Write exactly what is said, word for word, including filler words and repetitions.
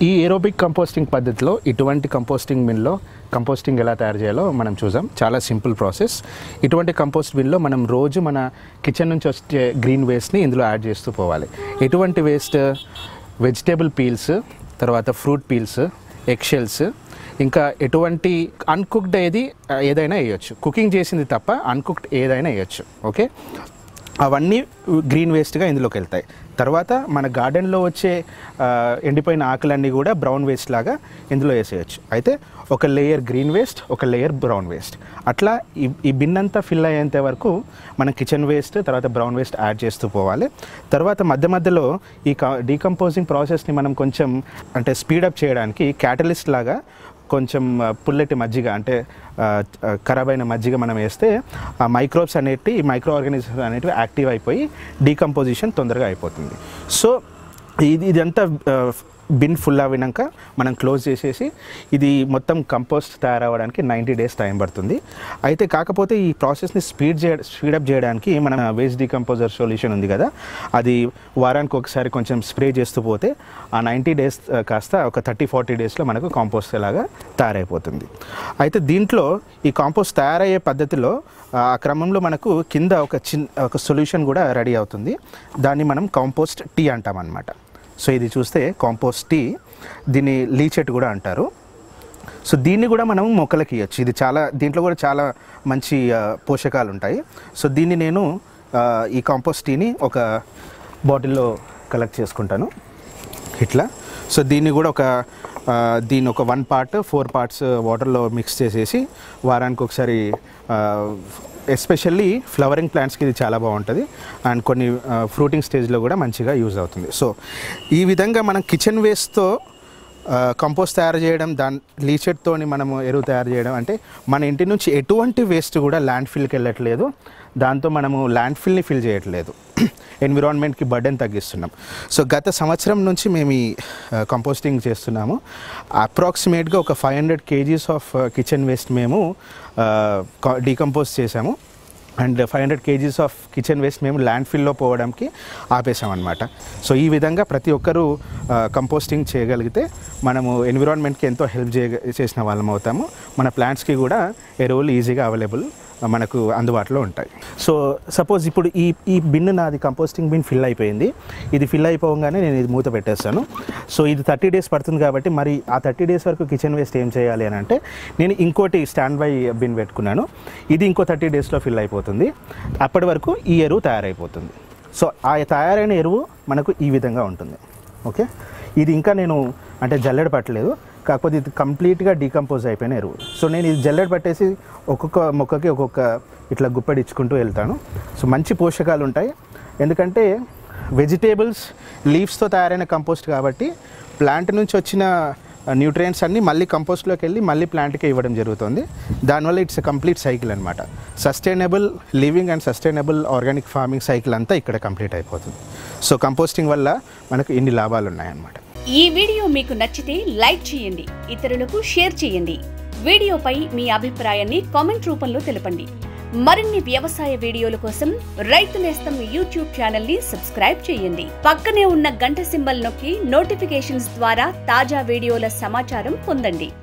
ఈ aerobic composting పద్ధతిలో ఇటువంటి కంపోస్టింగ్ బిన్లో కంపోస్టింగ్ ఎలా తయారు చేయాలో మనం చూసాం. చాలా సింపుల్ ప్రాసెస్. ఇటువంటి కంపోస్ట్ బిన్లో మనం రోజు మన కిచెన్ నుంచి వచ్చే గ్రీన్ వేస్ట్ని ఇందులో యాడ్ చేస్తూ పోవాలి. ఎటువంటి వేస్ట్? వెజిటేబుల్ పీల్స్, తర్వాత ఫ్రూట్ పీల్స్, ఎగ్షెల్స్, ఇంకా ఎటువంటి అన్కుక్డ్ ఏది ఏదైనా వేయచ్చు. కుకింగ్ చేసింది తప్ప అన్కుక్డ్ ఏదైనా వేయచ్చు. ఓకే, అవన్నీ గ్రీన్ వేస్ట్గా ఇందులోకి వెళ్తాయి. తర్వాత మన గార్డెన్లో వచ్చే ఎండిపోయిన ఆకులన్నీ కూడా బ్రౌన్ వేస్ట్ లాగా ఇందులో వేసేయచ్చు. అయితే ఒక లేయర్ గ్రీన్ వేస్ట్, ఒక లేయర్ బ్రౌన్ వేస్ట్, అట్లా ఈ ఈ బిన్ అంతా ఫిల్ అయ్యేంత వరకు మనం కిచెన్ వేస్ట్ తర్వాత బ్రౌన్ వేస్ట్ యాడ్ చేస్తూ పోవాలి. తర్వాత మధ్య మధ్యలో ఈ డీకంపోజింగ్ ప్రాసెస్ని మనం కొంచెం అంటే స్పీడప్ చేయడానికి క్యాటలిస్ట్ లాగా కొంచెం పుల్లటి మజ్జిగ అంటే ఖరాబ్ అయిన మజ్జిగ మనం వేస్తే ఆ మైక్రోబ్స్ అనేటివి మైక్రో ఆర్గానిజమ్స్ అనేటివి యాక్టివ్ అయిపోయి డీకంపోజిషన్ తొందరగా అయిపోతుంది. సో ఇది ఇదంతా బిన్ ఫుల్ అవ్వినాక మనం క్లోజ్ చేసేసి ఇది మొత్తం కంపోస్ట్ తయారవ్వడానికి నైంటీ డేస్ టైం పడుతుంది. అయితే కాకపోతే ఈ ప్రాసెస్ని స్పీడ్ చే స్పీడప్ చేయడానికి మనం వేస్ట్ డీకంపోజర్ సొల్యూషన్ ఉంది కదా, అది వారానికి ఒకసారి కొంచెం స్ప్రే చేస్తూ పోతే ఆ నైంటీ డేస్ కాస్త ఒక థర్టీ ఫార్టీ డేస్లో మనకు కాంపోస్ట్ లాగా తయారైపోతుంది. అయితే దీంట్లో ఈ కాంపోస్ట్ తయారయ్యే పద్ధతిలో ఆ క్రమంలో మనకు కింద ఒక చిన్న ఒక సొల్యూషన్ కూడా రెడీ అవుతుంది. దాన్ని మనం కాంపోస్ట్ టీ అంటాం అన్నమాట. సో ఇది చూస్తే కాంపోస్ట్ టీ, దీన్ని లీచెట్ కూడా అంటారు. సో దీన్ని కూడా మనం మొక్కలకి ఇవ్వచ్చు. ఇది చాలా దీంట్లో కూడా చాలా మంచి పోషకాలు ఉంటాయి. సో దీన్ని నేను ఈ కాంపోస్ట్ టీని ఒక బాటిల్లో కలెక్ట్ చేసుకుంటాను ఇట్లా. సో దీన్ని కూడా ఒక దీన్ని ఒక వన్ పార్ట్ ఫోర్ పార్ట్స్ వాటర్లో మిక్స్ చేసేసి వారానికి ఒకసారి, ఎస్పెషల్లీ ఫ్లవరింగ్ ప్లాంట్స్కి ఇది చాలా బాగుంటుంది అండ్ కొన్ని ఫ్రూటింగ్ స్టేజ్లో కూడా మంచిగా యూజ్ అవుతుంది. సో ఈ విధంగా మనం కిచెన్ వేస్ట్తో కంపోస్ట్ తయారు చేయడం, దాని లీచెట్తోని మనము ఎరువు తయారు చేయడం అంటే మన ఇంటి నుంచి ఎటువంటి వేస్ట్ కూడా ల్యాండ్ ఫిల్కి వెళ్ళట్లేదు. దాంతో మనము ల్యాండ్ ఫిల్ని ఫిల్ చేయట్లేదు, ఎన్విరాన్మెంట్కి బర్డెన్ తగ్గిస్తున్నాం. సో గత సంవత్సరం నుంచి మేము ఈ కంపోస్టింగ్ చేస్తున్నాము. అప్రాక్సిమేట్గా ఒక five hundred kgs of kitchen waste మేము డీకంపోజ్ చేసాము and five hundred kgs of kitchen waste మేము ల్యాండ్ ఫిల్లో పోవడానికి ఆపేసామన్నమాట. సో ఈ విధంగా ప్రతి ఒక్కరూ కంపోస్టింగ్ చేయగలిగితే మనము ఎన్విరాన్మెంట్కి ఎంతో హెల్ప్ చే చేసిన వాళ్ళం అవుతాము. మన ప్లాంట్స్కి కూడా ఎరువులు ఈజీగా అవైలబుల్ మనకు అందుబాటులో ఉంటాయి. సో సపోజ్ ఇప్పుడు ఈ ఈ బిన్ నాది కంపోస్టింగ్ బిన్ ఫిల్ అయిపోయింది. ఇది ఫిల్ అయిపోగానే నేను ఇది మూత పెట్టేస్తాను. సో ఇది థర్టీ డేస్ పడుతుంది కాబట్టి మరి ఆ థర్టీ డేస్ వరకు కిచెన్ వేస్ట్ ఏం చేయాలి అని అంటే నేను ఇంకోటి స్టాండ్ బై బిన్ పెట్టుకున్నాను. ఇది ఇంకో థర్టీ డేస్లో ఫిల్ అయిపోతుంది. అప్పటి వరకు ఈ ఎరువు తయారైపోతుంది. సో ఆ తయారైన ఎరువు మనకు ఈ విధంగా ఉంటుంది. ఓకే, ఇది ఇంకా నేను అంటే జల్లెడ పట్టలేదు, కాకపోతే ఇది కంప్లీట్గా డీకంపోజ్ అయిపోయిన ఎరువు. సో నేను ఇది జల్లెడ పట్టేసి ఒక్కొక్క మొక్కకి ఒక్కొక్క ఇట్లా గుప్పడిచ్చుకుంటూ వెళ్తాను. సో మంచి పోషకాలు ఉంటాయి, ఎందుకంటే వెజిటేబుల్స్ లీవ్స్తో తయారైన కంపోస్ట్ కాబట్టి ప్లాంట్ నుంచి వచ్చిన న్యూట్రియంట్స్ అన్నీ మళ్ళీ కంపోస్ట్లోకి వెళ్ళి మళ్ళీ ప్లాంట్కే ఇవ్వడం జరుగుతుంది. దానివల్ల ఇట్స్ ఎ కంప్లీట్ సైకిల్ అనమాట. Sustainable living and sustainable organic farming cycle అంతా ఇక్కడ కంప్లీట్ అయిపోతుంది. సో కంపోస్టింగ్ వల్ల మనకు ఇన్ని లాభాలు ఉన్నాయన్నమాట. ఈ వీడియో మీకు నచ్చితే లైక్ చేయండి, ఇతరులకు షేర్ చేయండి. వీడియోపై మీ అభిప్రాయాన్ని కామెంట్ రూపంలో తెలపండి. మరిన్ని వ్యవసాయ వీడియోల కోసం రైతు నేస్తం యూట్యూబ్ ఛానల్ ని సబ్స్క్రైబ్ చేయండి. పక్కనే ఉన్న గంట సింబల్ నొక్కి నోటిఫికేషన్స్ ద్వారా తాజా వీడియోల సమాచారం పొందండి.